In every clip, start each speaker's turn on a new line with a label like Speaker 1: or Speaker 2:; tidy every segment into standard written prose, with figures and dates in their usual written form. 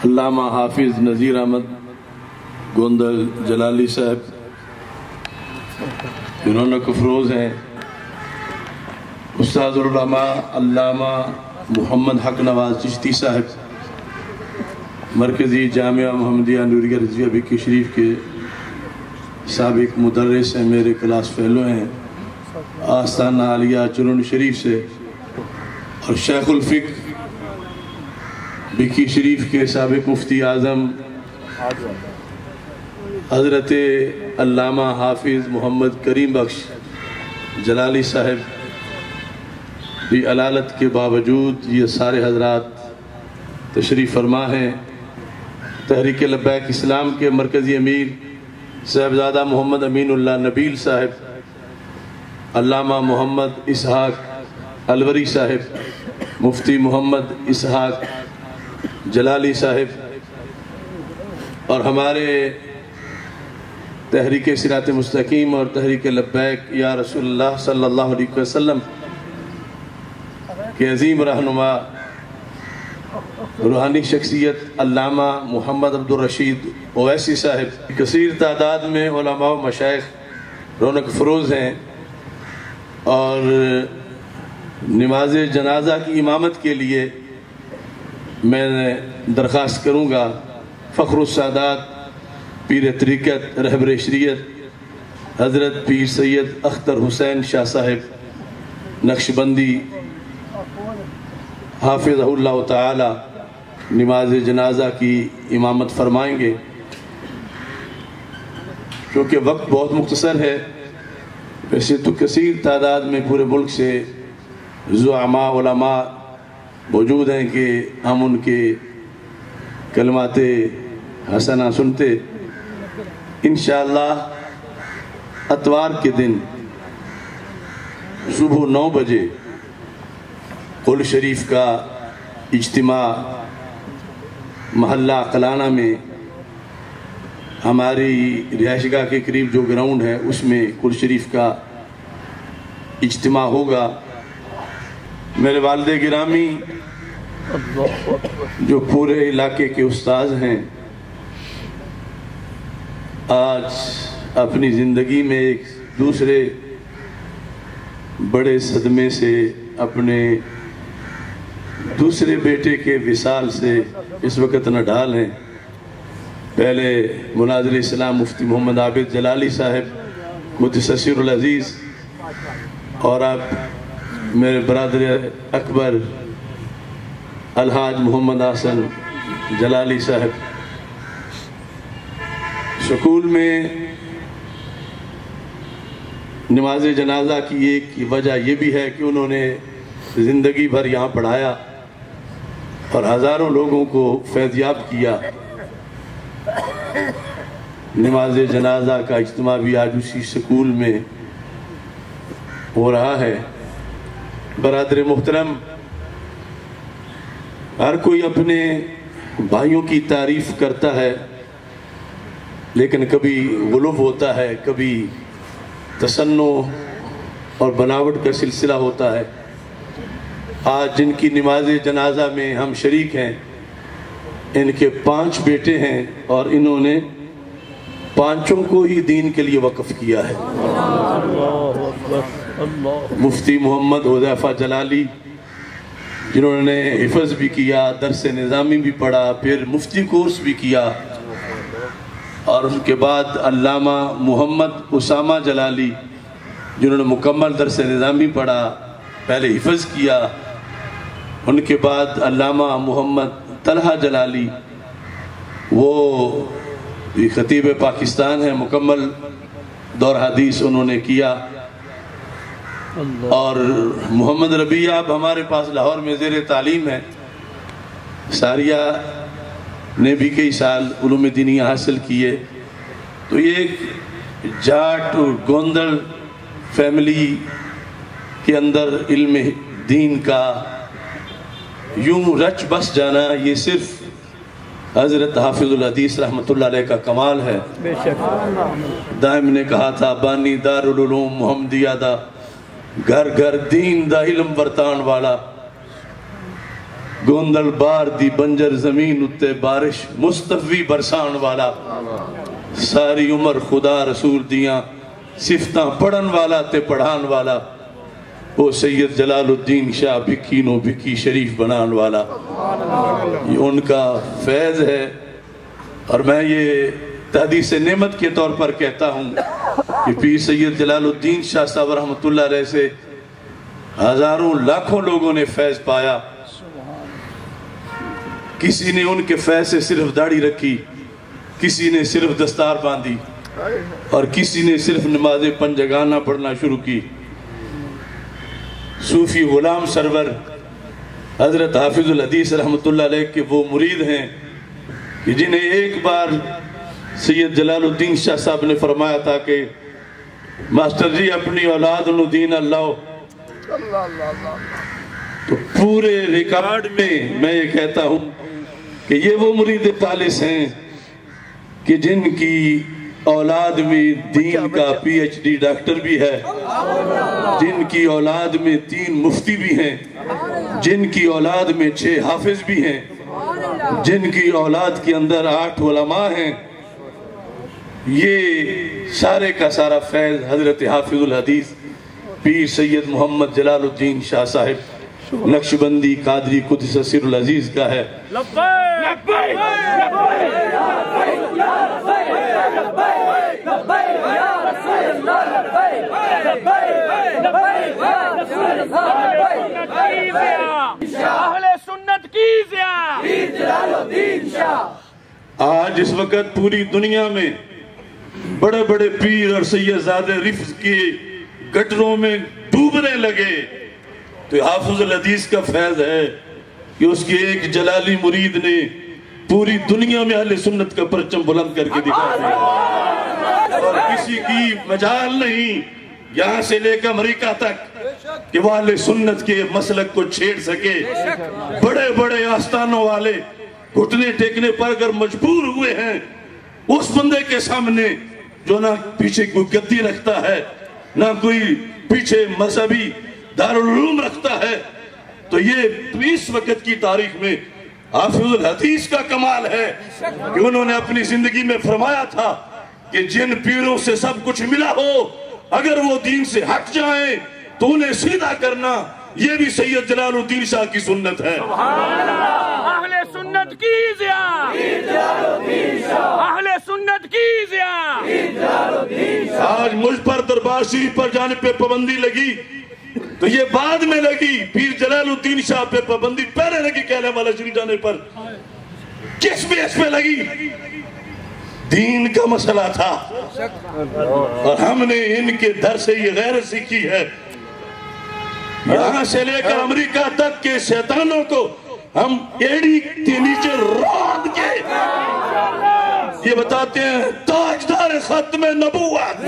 Speaker 1: علامہ حافظ نذیر احمد گوندل جلالی صاحب جنہوں کفروز ہیں، استاد العلماء علامہ محمد حق نواز چشتی صاحب مرکزی جامعہ محمدیہ نوریہ رضویہ بکی شریف کے سابق مدرس ہیں، میرے کلاس فیلو ہیں، آستانہ عالیہ چرن شریف سے، اور شیخ الفقہ بکی شریف کے سابق مفتی اعظم حضرت علامہ حافظ محمد کریم بخش جلالی صاحب بھی علالت کے باوجود یہ سارے حضرات تشریف فرما ہیں۔ تحریک لبیک اسلام کے مرکزی امیر صاحبزادہ محمد امین اللہ نبیل صاحب، علامہ محمد اسحاق الوری صاحب، مفتی محمد اسحاق جلالی صاحب، اور ہمارے تحریک صراط مستقیم اور تحریک لبیک یا رسول اللہ صلی اللہ علیہ وسلم کے عظیم رہنما روحانی شخصیت علامہ محمد عبد الرشید اویسی صاحب، کثیر تعداد میں علماء و مشائخ رونق فروز ہیں، اور نماز جنازہ کی امامت کے لیے میں درخواست کروں گا فخر السادات پیر طریقت رہبر شریعت حضرت پیر سید اختر حسین شاہ صاحب نقشبندی حافظہ اللہ تعالی نماز جنازہ کی امامت فرمائیں گے۔ کیونکہ وقت بہت مختصر ہے، ویسے تو کثیر تعداد میں پورے ملک سے زعماء علماء موجود ہیں کہ ہم ان کے کلمات حسنہ سنتے۔ انشاءاللہ اتوار کے دن صبح 9 بجے قل شریف کا اجتماع محلہ عقلانہ میں ہماری رہائش گاہ کے قریب جو گراؤنڈ ہے اس میں قل شریف کا اجتماع ہوگا۔ میرے والد گرامی جو پورے علاقے کے استاذ ہیں، آج اپنی زندگی میں ایک دوسرے بڑے صدمے سے، اپنے دوسرے بیٹے کے وصال سے اس وقت نڈال ہیں۔ پہلے مناظر اسلام مفتی محمد عابد جلالی صاحب متسسر العزیز، اور اب میرے برادر اکبر الحاج محمد حسن جلالی صاحب۔ سکول میں نماز جنازہ کی ایک وجہ یہ بھی ہے کہ انہوں نے زندگی بھر یہاں پڑھایا اور ہزاروں لوگوں کو فیضیاب کیا۔ نماز جنازہ کا اجتماع بھی آج اسی سکول میں ہو رہا ہے۔ برادر محترم، ہر کوئی اپنے بھائیوں کی تعریف کرتا ہے، لیکن کبھی غلو ہوتا ہے، کبھی تصنع اور بناوٹ کا سلسلہ ہوتا ہے۔ آج جن کی نماز جنازہ میں ہم شریک ہیں، ان کے 5 بیٹے ہیں اور انہوں نے 5 کو ہی دین کے لیے وقف کیا ہے۔ مفتی محمد حذیفہ جلالی جنہوں نے حفظ بھی کیا، درس نظامی بھی پڑھا، پھر مفتی کورس بھی کیا، اور ان کے بعد علامہ محمد اسامہ جلالی جنہوں نے مکمل درس نظامی پڑھا، پہلے حفظ کیا، ان کے بعد علامہ محمد طلحہ جلالی، وہ خطیب پاکستان ہیں، مکمل دور حدیث انہوں نے کیا، اور محمد ربیہ اب ہمارے پاس لاہور میں زیر تعلیم ہے۔ ساریہ نے بھی کئی سال علوم دینی حاصل کیے۔ تو یہ ایک جاٹ اور گوندل فیملی کے اندر علم دین کا یوں رچ بس جانا، یہ صرف حضرت حافظ الحدیث رحمۃ اللہ علیہ کا کمال ہے۔ دائم نے کہا تھا، بانی دار العلوم محمدیہ دا، گھر گھر دین دا علم ورتان والا۔ گوندل بار دی بنجر زمین اتے بارش مستفی برسان والا، ساری عمر خدا رسول دیاں صفتاں پڑھن والا تے پڑھان والا، وہ سید جلال الدین شاہ بھکی نو بھکی شریف بنان والا، یہ ان کا فیض ہے۔ اور میں یہ تحدیث نعمت کے طور پر کہتا ہوں کہ پیر سید جلال الدین شاہ صاحب رحمۃ اللہ علیہ سے ہزاروں لاکھوں لوگوں نے فیض پایا۔ کسی نے ان کے فیض سے صرف داڑھی رکھی، کسی نے صرف دستار باندھی، اور کسی نے صرف نماز پنجگانہ پڑھنا شروع کی۔ صوفی غلام سرور حضرت حافظ الحدیث رحمۃ اللہ علیہ کے وہ مرید ہیں کہ جنہیں ایک بار سید جلال الدین شاہ صاحب نے فرمایا تھا کہ ماسٹر جی اپنی اولاد نو دین اللہ، تو پورے ریکارڈ میں یہ کہتا ہوں کہ یہ وہ مرید خالص ہیں کہ جن کی اولاد میں دین کا پی ایچ ڈی ڈاکٹر بھی ہے، جن کی اولاد میں 3 مفتی بھی ہیں، جن کی اولاد میں 6 حافظ بھی ہیں، جن کی اولاد کے اندر 8 علماء ہیں۔ یہ سارے کا سارا فیض حضرت حافظ الحدیث پیر سید محمد جلال الدین شاہ صاحب نقشبندی قادری قدس سر العزیز کا ہے۔ آج اس وقت پوری دنیا میں بڑے بڑے پیر اور سیدزادے رفض کی گٹروں میں ڈوبنے لگے، تو حافظ الحدیث کا فیض ہے کہ اس کے ایک جلالی مرید نے پوری دنیا میں اہل سنت کا پرچم بلند کر کے دکھا دیا، اور کسی کی مجال نہیں یہاں سے لے کر امریکہ تک کہ وہ اہل سنت کے مسلک کو چھیڑ سکے۔ بڑے بڑے آستانوں والے گھٹنے ٹیکنے پر اگر مجبور ہوئے ہیں اس بندے کے سامنے جو نہ پیچھے کوئی گدی رکھتا ہے، نہ کوئی پیچھے مذہبی دارالعلوم رکھتا ہے، تو یہ اس وقت کی تاریخ میں حافظ الحدیث کا کمال ہے کہ انہوں نے اپنی زندگی میں فرمایا تھا کہ جن پیروں سے سب کچھ ملا ہو اگر وہ دین سے ہٹ جائیں تو انہیں سیدھا کرنا، یہ بھی سید جلال الدین شاہ کی سنت ہے۔
Speaker 2: اہل سنت کی زیاں، اہل سنت کی زیاں۔
Speaker 1: آج مجھ پر دربار شریف پر جانے پہ پابندی لگی تو یہ بعد میں لگی، پیر جلال الدین شاہ پہ پابندی پہلے لگی کہنے والا شریف جانے پر۔ کس بیس پہ لگی؟ دین کا مسئلہ تھا، اور ہم نے ان کے در سے یہ غیرت سیکھی ہے۔ یہاں سے لے کر امریکہ تک کے شیطانوں کو ہم ایڑی کے نیچے رود کے یہ بتاتے ہیں تاجدار ختم نبوت،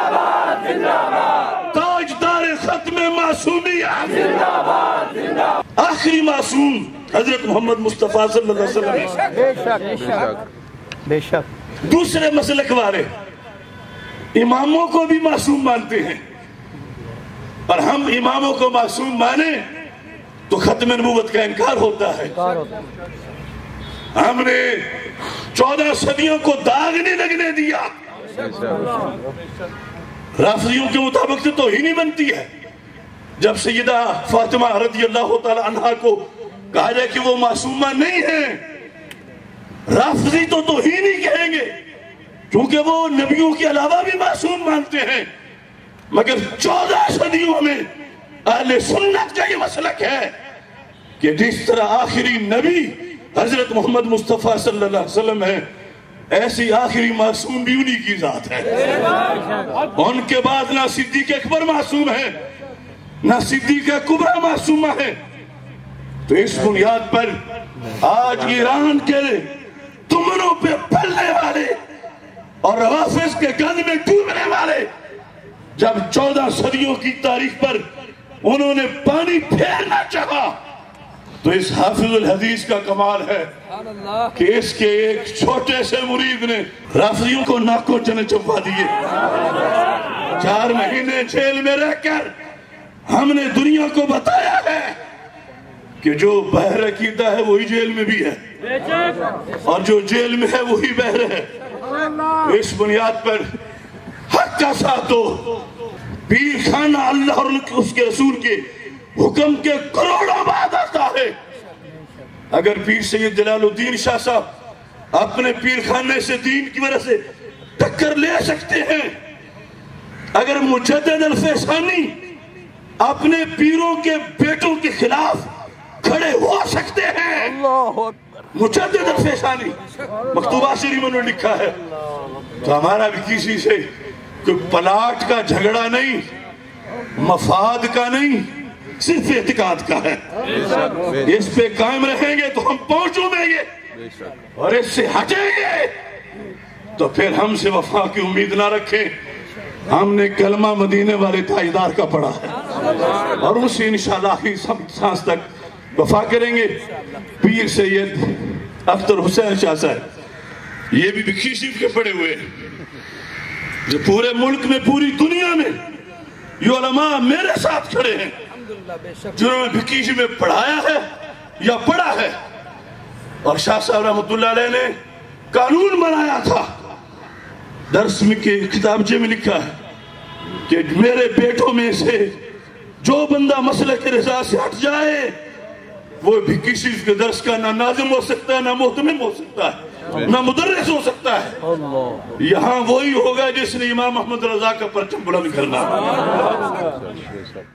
Speaker 1: تاجدار ختم معصومیت، آخری معصوم حضرت محمد مصطفیٰ صلی اللہ علیہ وسلم۔
Speaker 3: بے شک
Speaker 1: دوسرے مسلک والے اماموں کو بھی معصوم مانتے ہیں، اور ہم اماموں کو معصوم مانیں تو ختم نبوت کا انکار ہوتا ہے۔ ہم نے 14 صدیوں کو داغ نہیں لگنے دیا۔ رافضیوں کے مطابق تو توہین ہی بنتی ہے جب سیدہ فاطمہ رضی اللہ تعالی عنہا کو کہا جائے کہ وہ معصومہ نہیں ہیں۔ رافضی تو توہین ہی کہیں گے کیونکہ وہ نبیوں کے علاوہ بھی معصوم مانتے ہیں، مگر 14 صدیوں میں اہل سنت کا یہ مسلک ہے کہ جس طرح آخری نبی حضرت محمد مصطفیٰ صلی اللہ علیہ وسلم ہے، ایسی آخری معصوم بھی انہی کی ذات ہے۔ ان کے بعد نہ صدیق اکبر معصوم ہے، نہ صدیق کبریٰ معصومہ ہے۔ تو اس بنیاد پر آج ایران کے تمنوں پہ پھلنے والے اور روافظ کے گند میں ڈوبنے والے جب 14 صدیوں کی تاریخ پر انہوں نے پانی پھیرنا چاہا تو اس حافظ الحدیث کا کمال ہے کہ اس کے ایک چھوٹے سے مرید نے رافضیوں کو ناکوں چنے چپا دیے۔ 4 مہینے جیل میں رہ کر ہم نے دنیا کو بتایا ہے کہ جو بحر عقیدہ ہے وہی جیل میں بھی ہے، اور جو جیل میں ہے وہی بحر ہے۔ اس بنیاد پر حق کا ساتھ دو۔ پیر خانہ اللہ اور اس کے رسول کے حکم کے کروڑوں بعد آتا ہے۔ اگر پیر سید جلال الدین شاہ صاحب اپنے پیر خانے سے دین کی وجہ سے ٹکر لے سکتے ہیں، اگر مجدد الفیشانی اپنے پیروں کے بیٹوں کے خلاف کھڑے ہو سکتے ہیں، مجدد الفیشانی مکتوبہ شریف میں نے لکھا ہے، تو ہمارا بھی کسی سے کوئی پلاٹ کا جھگڑا نہیں، مفاد کا نہیں، صرف اعتقاد کا ہے۔ اس پہ قائم رہیں گے تو ہم پہنچوں گے، اور اس سے ہٹیں گے تو پھر ہم سے وفا کی امید نہ رکھیں۔ ہم نے کلمہ مدینے والے تاجدار کا پڑھا ہے، اور ان سے انشاءاللہ آخری سانس تک وفا کریں گے۔ پیر سید اختر حسین شاہ صاحب یہ بھی بکھی شریف کے پڑے ہوئے ہیں، جو پورے ملک میں پوری دنیا میں یہ علماء میرے ساتھ کھڑے ہیں جنہوں نے بکھی شریف میں پڑھایا ہے یا پڑھا ہے۔ اور شاہ صاحب رحمۃ اللہ علیہ نے قانون بنایا تھا، درس میں کے کتابچے میں لکھا ہے کہ میرے بیٹوں میں سے جو بندہ مسلک رضا سے ہٹ جائے وہ بھکی شریف کے درس کا نہ ناظم ہو سکتا ہے، نہ محتمم ہو سکتا ہے، نہ مدرس ہو سکتا ہے۔ یہاں وہی ہوگا جس نے امام محمد رضا کا پرچم بلند کرنا۔